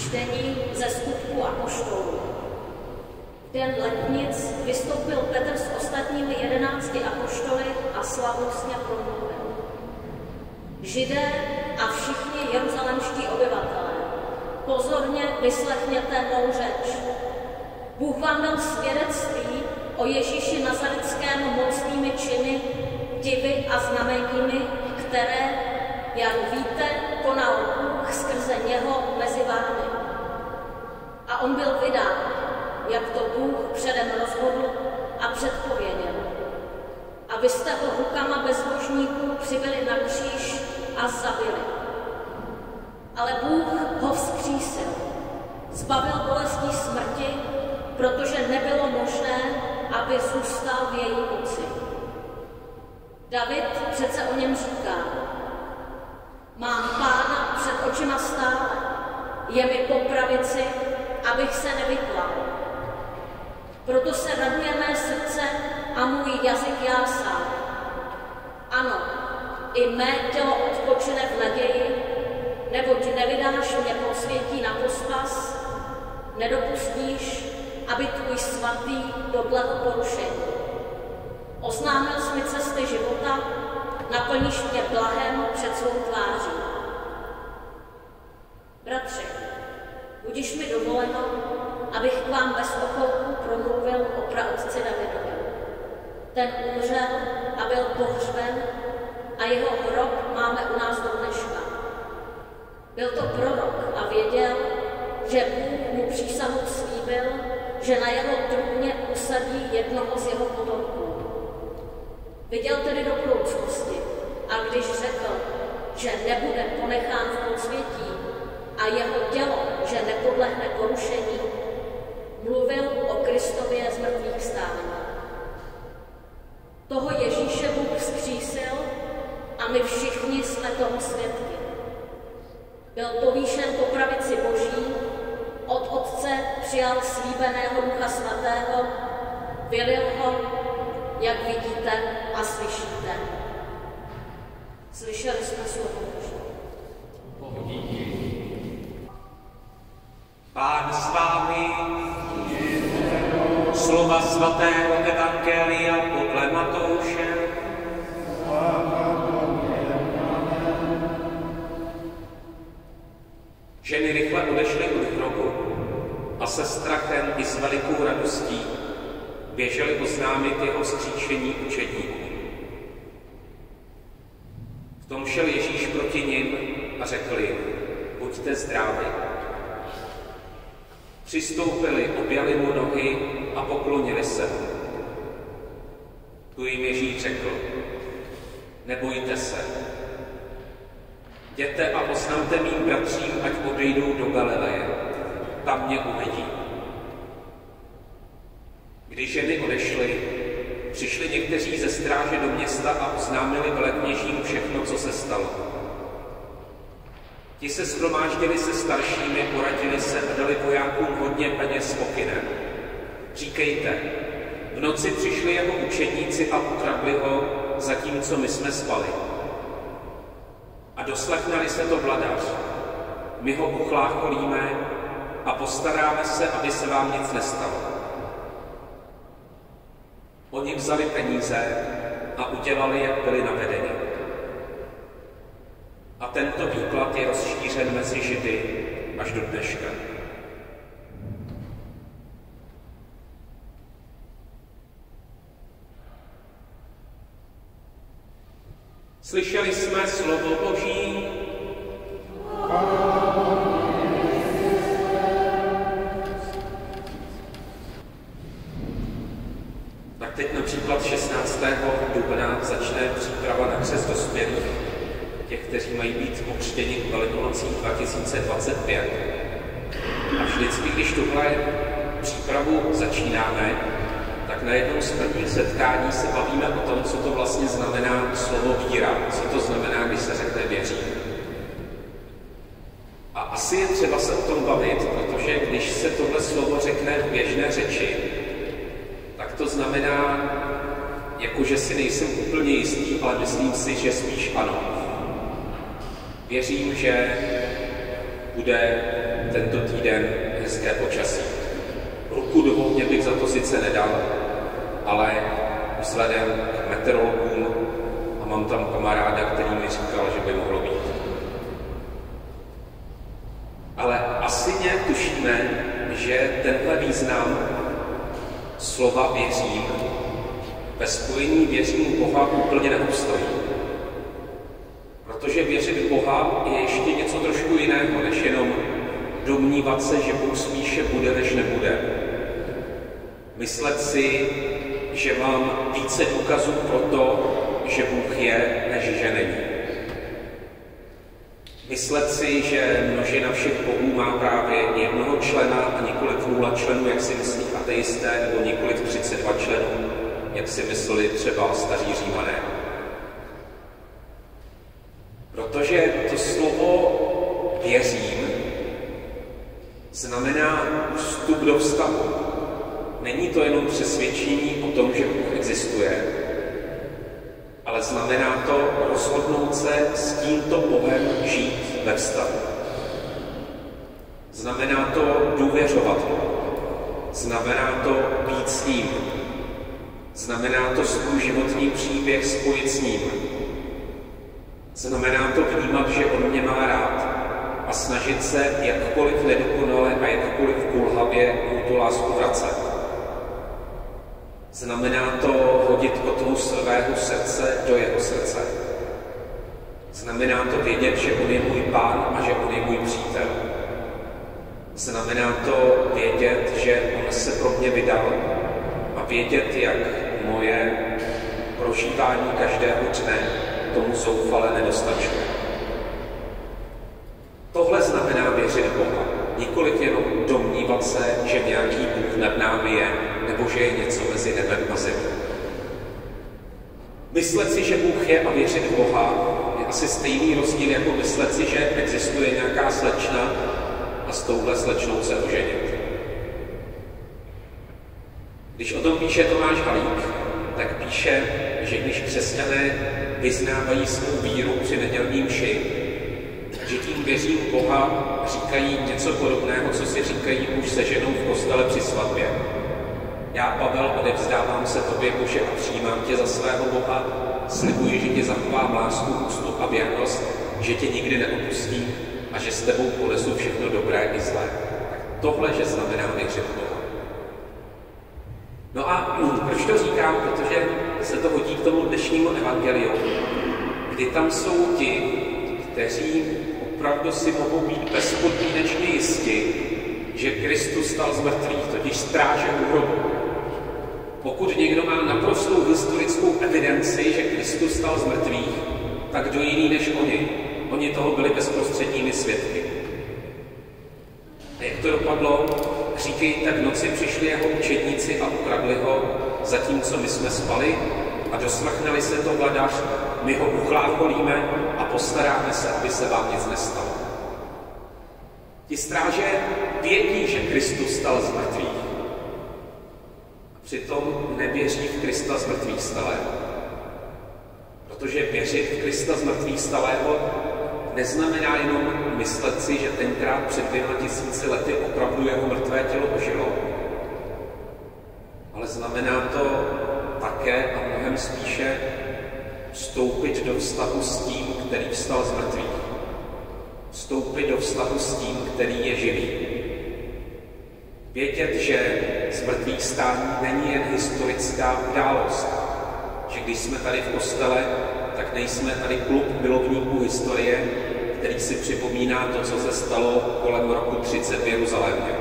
Čtení ze Skutků apoštolů. V den letnic vystoupil Petr s ostatními 11 apoštoly a slavnostně promluvil. Židé a všichni jeruzalemští obyvatelé, pozorně vyslechněte mou řeč. Bůh vám dal svědectví o Ježíši Nazaretském mocnými činy, divy a znameními, které, jak víte, konal Bůh skrze něho mezi vámi. A on byl vydán, jak to Bůh předem rozhodl a předpověděl. A vy jste ho rukama bezbožníků přibili na kříž a zabili. Ale Bůh ho vzkřísil, zbavil bolestí smrti, protože nebylo možné, aby zůstal v její moci. David přece o něm říká: mám Pána před očima stále, je mi po pravici, abych se nevyklal. Proto se raduje mé srdce a můj jazyk jásá. Ano, i mé tělo odpočine v naději, neboť nevydáš mě podsvětí na pospas, nedopustíš, aby tvůj svatý doplehl porušení. Oznámil jsi mi cesty života, naplníš mě blahem před svou tváří. Bratři, budiš mi dovoleno, abych k vám bez ochlouku promluvil o praotci Davidovi. Ten umřel a byl pohřben a jeho hrob máme u nás do dneška. Byl to prorok a věděl, že Bůh mu přísahu slíbil, že na jeho trůně usadí jednoho z jeho potomků. Viděl tedy do budoucnosti a když řekl, že nebude ponechán v podsvětí a jeho tělo, že nepodlehne porušení, mluvil o Kristově z mrtvých stání. Toho Ježíše Bůh vzkřísil a my všichni jsme toho svědky. Byl povýšen po pravici Boží, od Otce přijal slíbeného Ducha Svatého, vylil ho, jak vidíte a slyšíte. Slyšeli jsme slovo Boží. Pán s vámi, slova svatého evangelia podle Matouše. Ženy rychle odešly od hrobu a se strachem i s velikou radostí běželi oznámit jeho vzkříšení učedníků. V tom šel Ježíš proti nim a řekl jim: buďte zdraví. Přistoupili, objali mu nohy a poklonili se. Tu jim Ježíš řekl: nebojte se. Jděte a oznamte mým bratřím, ať odejdou do Galileje. Tam mě uvidí. Když ženy odešly, přišli někteří ze stráže do města a oznámili velekněžím všechno, co se stalo. Ti se shromáždili se staršími, poradili se a dali vojákům hodně peněz s pokynem. Říkejte, v noci přišli jeho učedníci a ukradli ho, zatímco my jsme spali. A doslechnali se to vladař. My ho uchlácholíme a postaráme se, aby se vám nic nestalo. Oni vzali peníze a udělali, jak byli navedeni. A tento výklad je rozšířen mezi Židy až do dneška. Slyšeli jsme slovo Boží. Tak teď například 16. dubna začne příprava na křest dospělých, těch, kteří mají být pokřtěni k Velikonocích 2025. A vždycky, když tuhle přípravu začínáme, tak na jednom z prvních setkání se bavíme o tom, co to vlastně znamená slovo víra, co to znamená, když se řekne věří. A asi je třeba se o tom bavit, protože když se tohle slovo řekne v běžné řeči, tak to znamená, jakože si nejsem úplně jistý, ale myslím si, že spíš ano. Věřím, že bude tento týden hezké počasí. Ruku do ohně bych za to sice nedal, ale vzhledem k meteorologům a mám tam kamaráda, který mi říkal, že by mohlo být. Ale asi nějak tušíme, že tenhle význam slova věřím ve spojení věřím Boha úplně neobstojí. Protože věřit Boha je ještě něco trošku jiného, než jenom domnívat se, že Bůh spíše bude, než nebude. Myslet si, že mám více důkazů pro to, že Bůh je, než že není. Myslet si, že množina všech bohů má právě jednoho člena a nikoliv 0 členů, jak si myslí ateisté, nebo nikoliv 32 členů, jak si mysleli třeba staří Římané. Protože to slovo věřím znamená vstup do vztahu. Není to jenom přesvědčení o tom, že Bůh existuje, ale znamená to rozhodnout se s tímto Bohem žít ve vztahu. Znamená to důvěřovat mu. Znamená to být s ním. Znamená to svůj životní příběh spojit s ním. Znamená to vnímat, že on mě má rád a snažit se jakkoliv nedokonale a jakkoliv kulhavě mu tu lásku vracet. Znamená to hodit kotvu svého srdce do jeho srdce. Znamená to vědět, že on je můj pán a že on je můj přítel. Znamená to vědět, že on se pro mě vydal a vědět, jak moje prožívání každého dne tomu zoufale nedostačuje. Tohle znamená věřit Boha. Nikoliv jenom domnívat se, že nějaký Bůh nad námi je, nebo že je něco mezi nebem a zemí. Myslet si, že Bůh je a věřit v Boha je asi stejný rozdíl, jako myslet si, že existuje nějaká slečna a s touhle slečnou se oženit. Když o tom píše Tomáš Halík, tak píše, že když křesťané vyznávají svou víru při nedělní mši, že tím věřím v Boha říkají něco podobného, co si říkají muž se ženou v kostele při svatbě. Já, Pavel, odevzdávám se tobě, Bože, a přijímám tě za svého Boha, slibuji, že ti zachovám lásku, úctu a věrnost, že tě nikdy neopustím a že s tebou ponesu všechno dobré i zlé. Tak tohle, že znamená věřit v Boha. No a proč to říkám? Protože se to hodí k tomu dnešnímu evangeliu, kdy tam jsou ti, kteří opravdu si mohou být bezpodmínečně jisti, že Kristus stal z mrtvých, totiž stráže u hrobu. Pokud někdo má naprostou historickou evidenci, že Kristus stal z mrtvých, tak kdo jiný než oni? Oni toho byli bezprostředními svědky. A jak to dopadlo? Říkají, tak v noci přišli jeho učedníci a ukradli ho, zatímco my jsme spali a doslechnali se to vladař, my ho uchlácholíme a postaráme se, aby se vám nic nestalo. Ti stráže vědí, že Kristus stal z mrtvých. A přitom nevěří v Krista z mrtvých stalého. Protože věřit v Krista z mrtvých stalého neznamená jenom myslet si, že tenkrát před 2000 lety opravdu jeho mrtvé tělo ožilo. Ale znamená to také a mnohem spíše vstoupit do vztahu s tím, který vstal z mrtvých. Vstoupit do vztahu s tím, který je živý. Vědět, že z mrtvých stání není jen historická událost. Že když jsme tady v kostele, tak nejsme tady klub milovníků historie, který si připomíná to, co se stalo kolem roku 30 v Jeruzalémě.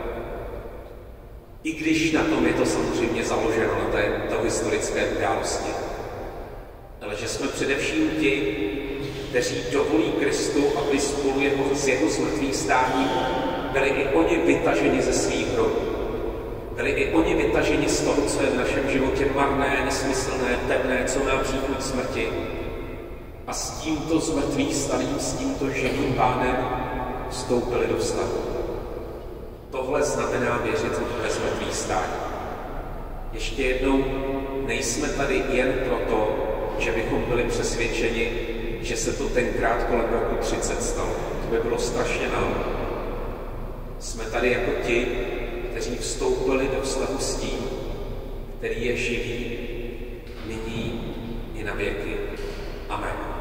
I když na tom je to samozřejmě založeno, na této historické události. Ale že jsme především ti, kteří dovolí Kristu, aby spolu s jeho zmrtvých stáním byli i oni vytaženi ze svých hrobů. Byli i oni vytaženi z toho, co je v našem životě marné, nesmyslné, temné, co má příchuť smrti. A s tímto zmrtvých stalým, s tímto živým Pánem vstoupili do vztahu. Tohle znamená věřit ve zmrtvých stání. Ještě jednou, nejsme tady jen proto, že bychom byli přesvědčeni, že se to tenkrát kolem roku 30 stalo. To by bylo strašně málo. přijali jako ti, kteří vstoupili do vztahu s tím, který je živý, nyní i na věky. Amen.